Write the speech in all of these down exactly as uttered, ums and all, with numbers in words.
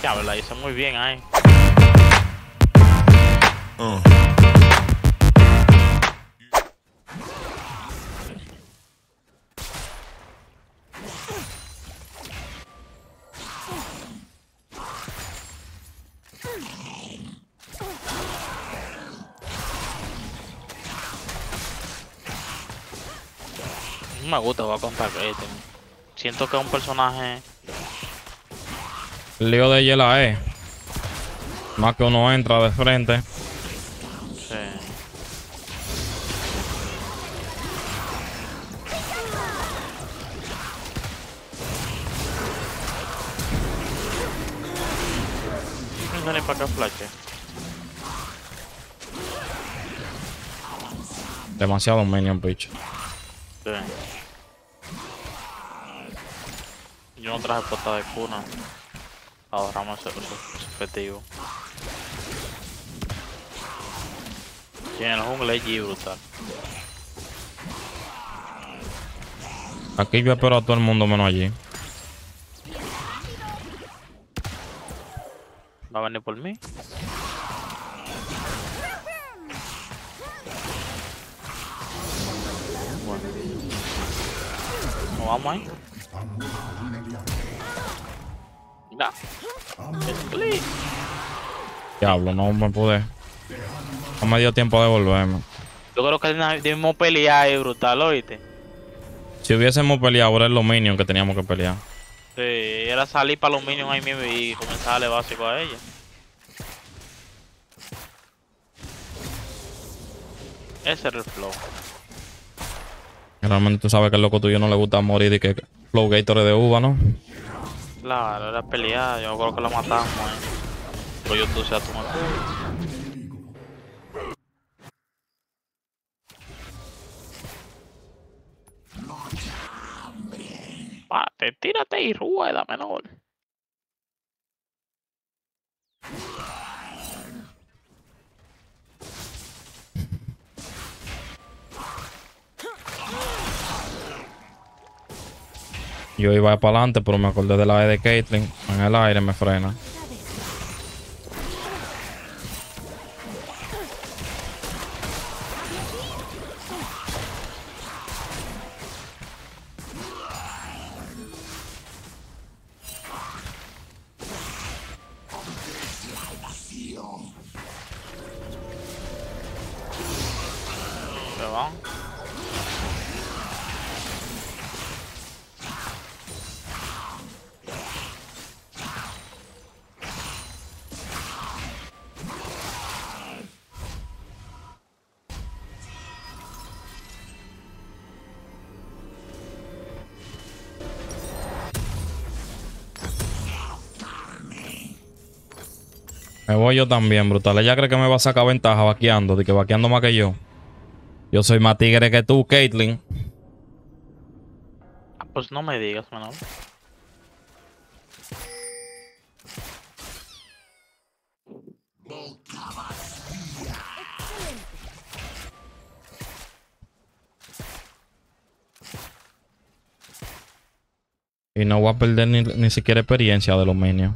Ya, la hizo muy bien ahí. Uh. No me gusta jugar contra Caitlyn. Siento que es un personaje. El lío de ella es la E. Más que uno entra de frente. Sí. No sé ni para qué flache. Demasiado minion, bitch. Sí. Yo no traje pota de cuna. Ahorramos ese, ese, ese objetivo. Tiene el jungla allí brutal. Aquí yo espero a todo el mundo menos allí. ¿Va a venir por mí? Bueno. ¿Nos vamos ahí? Ya. Split. Diablo, no me pude. No me dio tiempo de volverme. Yo creo que debimos pelear ahí brutal, ¿oíste? Si hubiésemos peleado, ahora es los minions que teníamos que pelear. Sí, era salir para los minions ahí mismo y comenzar a darle básico a ella. Ese era el flow. Realmente tú sabes que el loco tuyo no le gusta morir y que Flow Gator es de uva, ¿no? Claro, era pelear, yo creo que lo matamos ahí. Pero yo tú sea tu matar. Párate, tírate y rueda, menor. Yo iba para adelante, pero me acordé de la E de Caitlyn. En el aire me frena. Se van. Me voy yo también, brutal. Ella cree que me va a sacar ventaja vaqueando, de que vaqueando más que yo. Yo soy más tigre que tú, Caitlyn. Ah, pues no me digas, menor. Y no voy a perder ni, ni siquiera experiencia de los minions.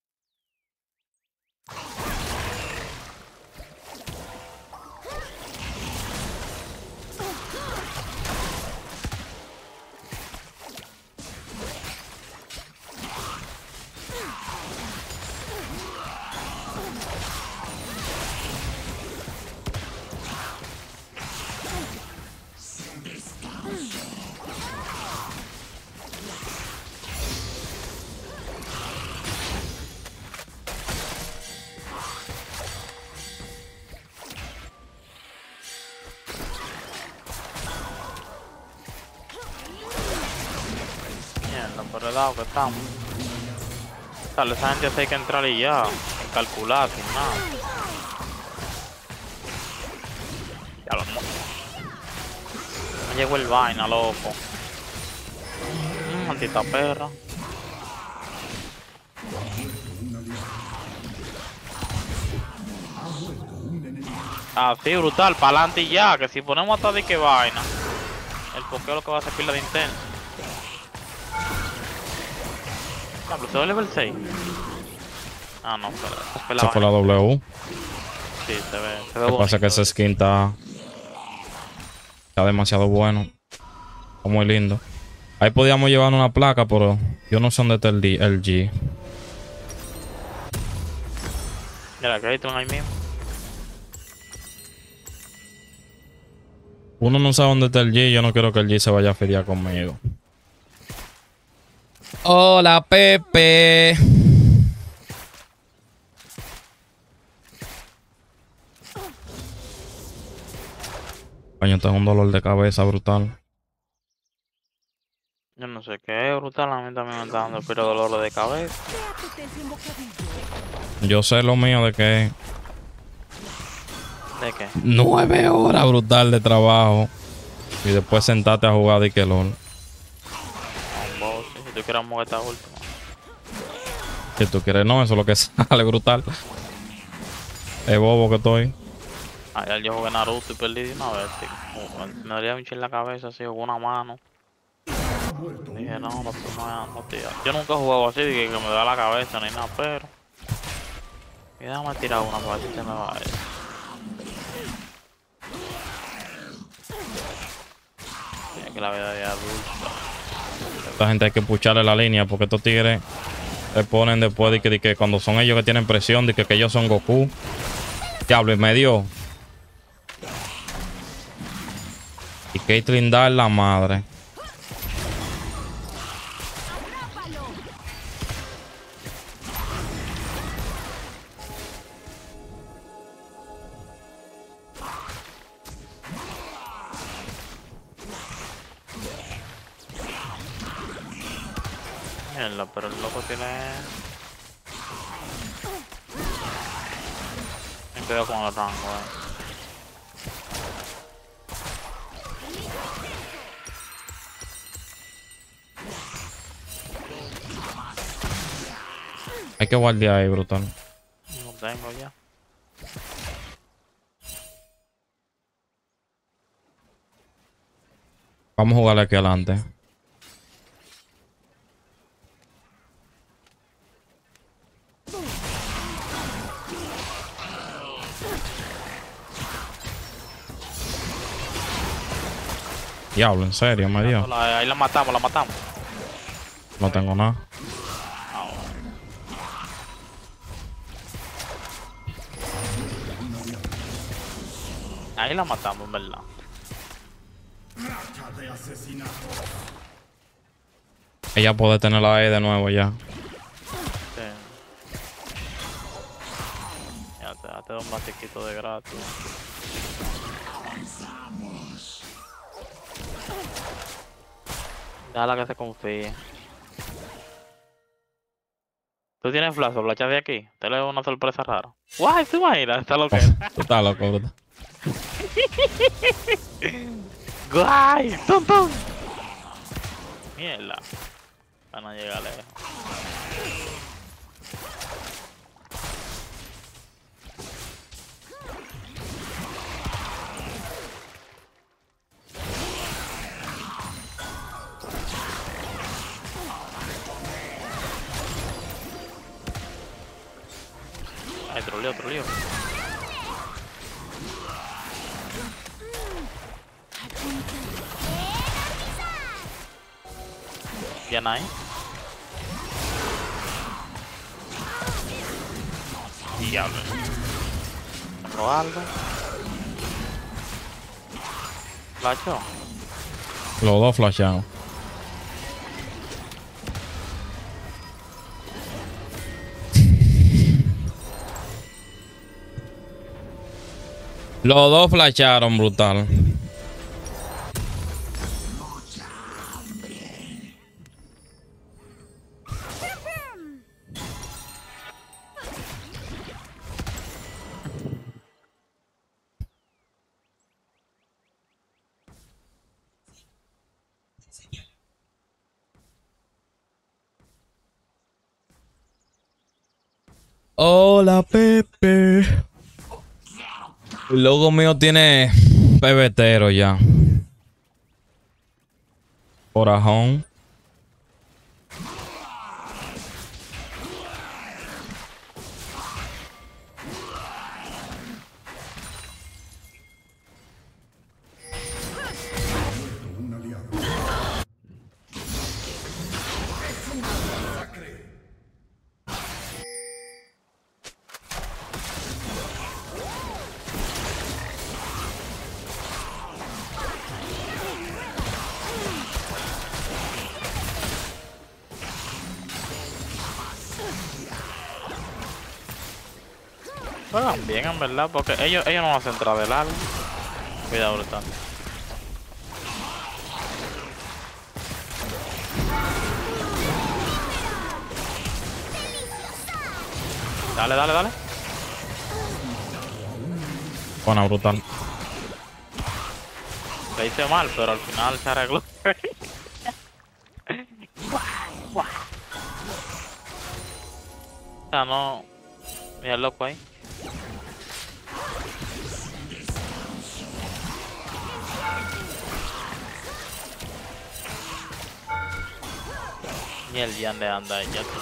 Mierda, por el lado que estamos. Dale, esa gente se hay que entrar y ya. Sin calcular, sin nada. Ya lo no. Me llegó el vaina, loco. Mm, maldita perra. Así, brutal, para adelante y ya. Que si ponemos hasta de qué vaina. El pokeo lo que va a hacer pila de intenso. Diablo, se va a level seis. Ah, no, pero esa fue la Esa fue la vaina. W. Sí, se ve, se ve Lo que pasa es que bonito. ese skin está, está demasiado bueno. Está muy lindo. Ahí podíamos llevar una placa, pero yo no sé dónde está el, D- el G. Mira, que hay ahí mismo. Uno no sabe dónde está el G. Yo no quiero que el G se vaya a feriar conmigo. Hola, Pepe. Coño, tengo un dolor de cabeza brutal. Yo no sé qué es brutal, a mí también me está dando pero dolor de cabeza. Yo sé lo mío de que ¿De qué? nueve horas brutal de trabajo. Y después sentarte a jugar de que LOL. Un boss, si tú quieres mover esta última. Si tú quieres, no, eso es lo que sale brutal. Es bobo que estoy. Ayer yo jugué Naruto y perdí de una vez, tío. Uh, Me dolía un en la cabeza así, con una mano. Dije, no, no estoy jugando, tío. Yo nunca he jugado así, de que, que me da la cabeza ni nada, pero. Y déjame tirar una para ver si se me va a ir. Tiene que la vida de adulta. Esta gente hay que pucharle la línea porque estos tigres se ponen después de que, de que cuando son ellos que tienen presión, de que, que ellos son Goku. Diablo, y me dio. Y Caitlyn da en la madre. Mierda, pero el loco tiene. Me quedo con el rango, eh. Hay que guardiar ahí, brutal. No tengo ya. Vamos a jugarle aquí adelante. Diablo, en serio, me dio. La- ahí la matamos, la matamos. No tengo nada. Ah, bueno. Ahí la matamos, en verdad. Ella puede tener la E de nuevo ya. Sí. Ya te, ya te doy un batiquito de gratis. Déjala que se confíe. ¿Tú tienes flash o flash de aquí? Te leo una sorpresa rara. ¡Guay! ¿Te imaginas? Está lo que es. Tú estás loco, brutal. ¡Guay! ¡Tum, tum! Mierda. Van a llegar lejos. Ay, otro lío, otro lío. Bien ahí. Diablo. Tengo algo. Flacho. Los dos flasheados. Los dos flashearon brutal. Hola, Pepe. El logo mío tiene pebetero ya. Corazón. Juegan bien, en verdad, porque ellos, ellos no hacen entrar de largo. Cuidado, brutal. Dale, dale, dale. Buena, brutal. Le hice mal, pero al final se arregló. O sea, no. Mira el loco ahí. Y el G ande anda ahí, ya tú.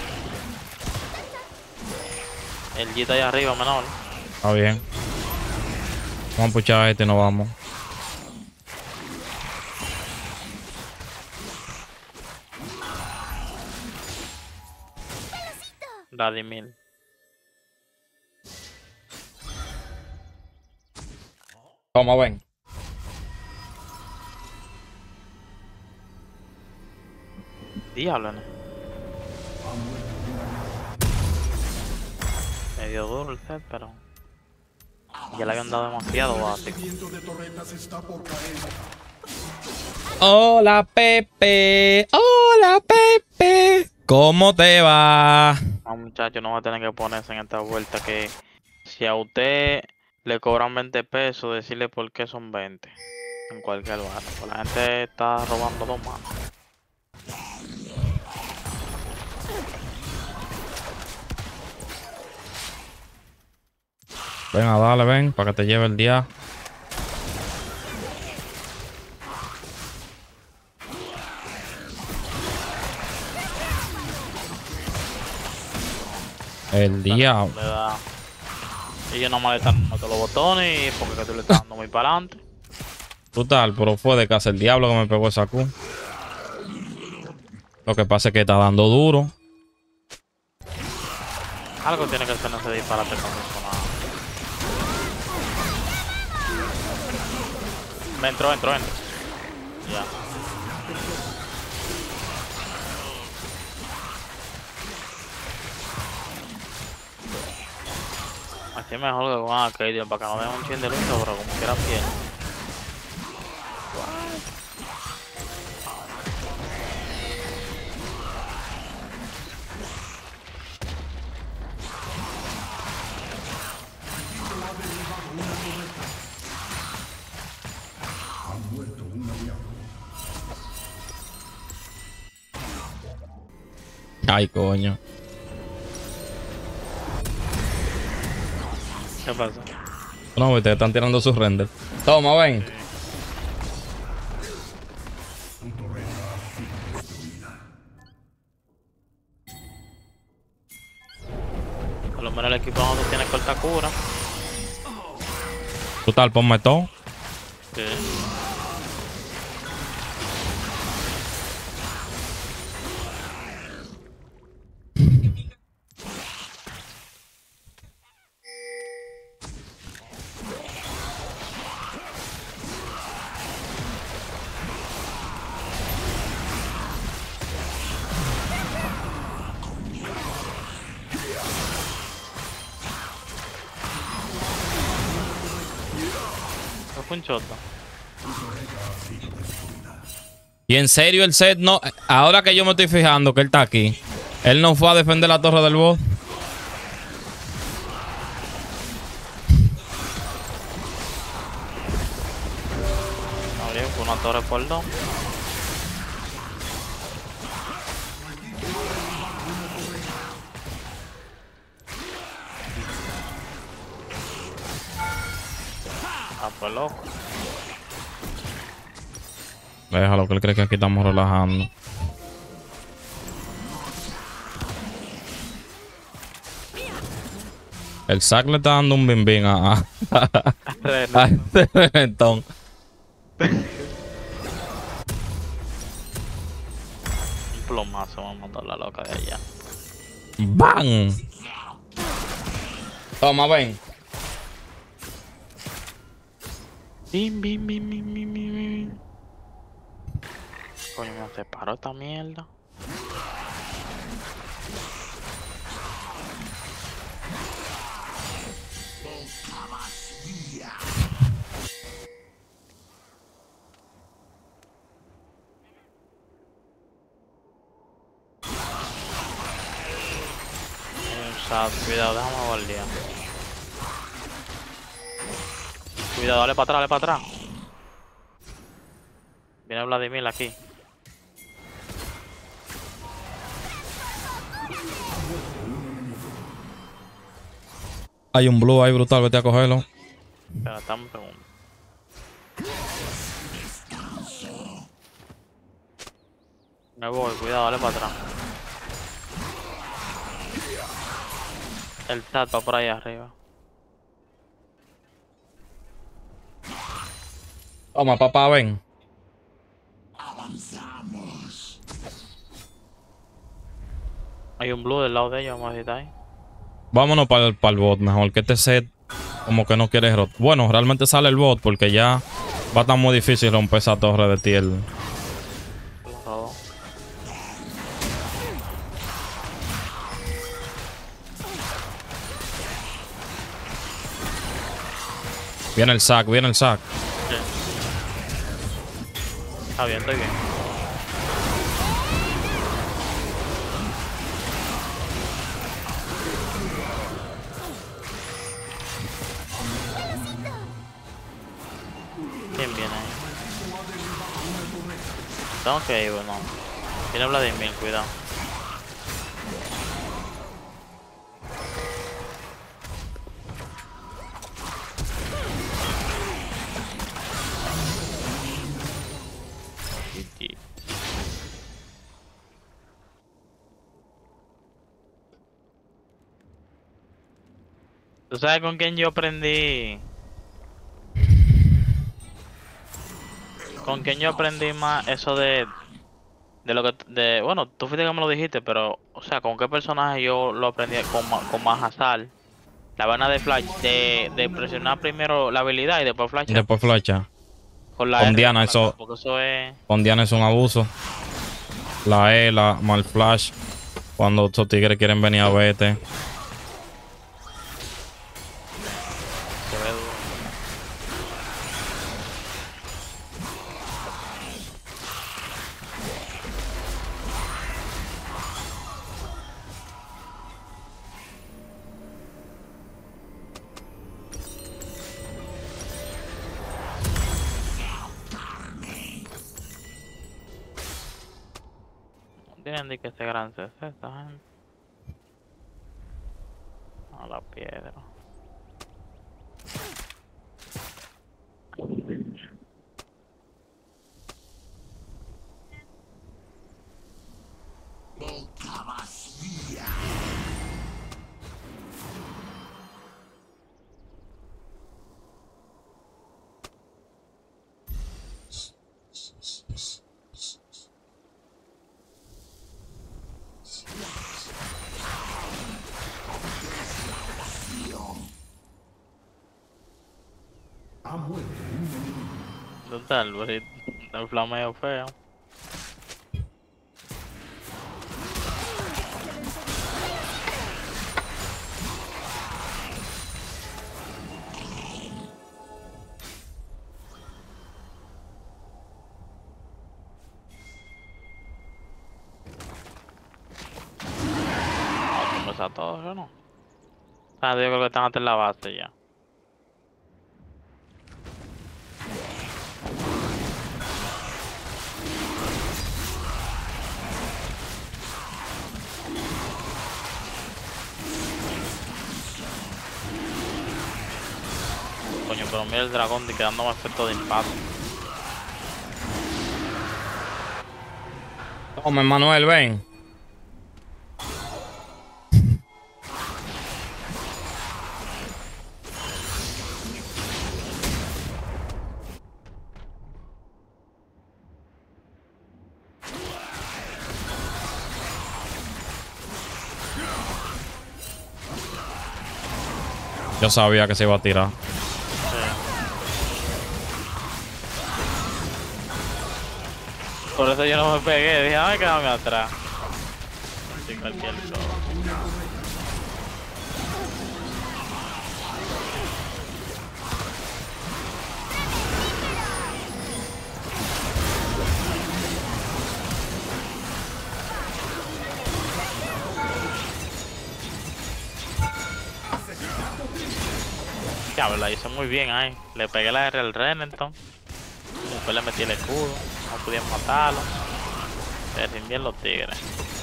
El G está ahí arriba, menor. Está bien. Vamos a puchar a este y nos vamos. Daddy Mil. Toma, ven. Diablo, ¿no? Medio duro el set, pero ya le habían dado demasiado básico. Hola, Pepe. Hola, Pepe. ¿Cómo te va? No, muchachos, no va a tener que ponerse en esta vuelta que si a usted le cobran veinte pesos, decirle por qué son veinte en cualquier lugar. Pues la gente está robando dos manos. Venga, dale, ven, para que te lleve el día. El día. Le da... Ellos nomás le están dando los botones y porque que tú le estás dando muy para adelante. Brutal, pero fue de casa el diablo que me pegó esa Q. Lo que pasa es que está dando duro. Algo tiene que ser, no se disparate con eso, nada. Me entró, entró, entró. Ya. Así es mejor que con Arcadia para que no den un chin de lucha, pero como quiera piel. Ay, coño. ¿Qué pasa? No, ustedes están tirando sus renders. Toma, ven. Por lo menos el equipo no tiene corta cura. Brutal, ponme todo. Sí. ¿Qué fue un choto? Y en serio, el set no. Ahora que yo me estoy fijando que él está aquí, él no fue a defender la torre del boss. Abrió, fue una torre por dos. Ah, pues loco. Déjalo, que él cree que aquí estamos relajando. El Zack le está dando un bim bim a, a, a este reventón. Un plomazo, vamos a matar la loca de allá. ¡Bam! Toma, ven. Bim, bim, bim, bim, bim, bim, bim. Coño, me separó esta mierda. sea, cuidado, déjame guardiar. Cuidado, dale para atrás, dale para atrás. Viene Vladimir aquí. Hay un blue ahí brutal, vete a cogerlo. Espera, dame un segundo. Me voy, cuidado, dale para atrás. El chat va por ahí arriba. Toma, papá, ven. Hay un blue del lado de ellos, vamos a ver si está ahí. Vámonos para el, el bot mejor, que este set como que no quiere rot. Bueno, realmente sale el bot porque ya va a estar muy difícil romper esa torre de tier. Lo robó. Viene el sac, viene el sac. Sí. Está bien, estoy bien. ¿Quién viene ahí? Tengo que ir, bueno. Viene Vladimir, cuidado. ¿Tú sabes con quién yo aprendí? ¿Con quién yo aprendí más eso de... De lo que... De, bueno, tú fuiste que me lo dijiste, pero... O sea, ¿con qué personaje yo lo aprendí? Con, Ma- con Mahasal. La vaina de flash... De, de presionar primero la habilidad y después flash. Después flecha. Con la Con R, Diana la- eso... porque eso es... Con Diana es un abuso. La E, la mal flash. Cuando estos tigres quieren venir a verte. Se ve duro. No tienen ni que ser gran C C esta gente. A la piedra. Total, pues, el flameo feo. No, tú a todos, ¿no? O sea, yo creo que están hasta en la base ya. Coño, pero mira el dragón de quedando más efecto de impacto. Toma, Manuel, ven. Yo sabía que se iba a tirar. Sí. Por eso yo no me pegué, dije, ay, quédame atrás. Sin cualquier cosa. Ya, la hice muy bien ahí. Le pegué la R al Renekton. Después le metí el escudo. No pudieron matarlo. Se rindieron los tigres.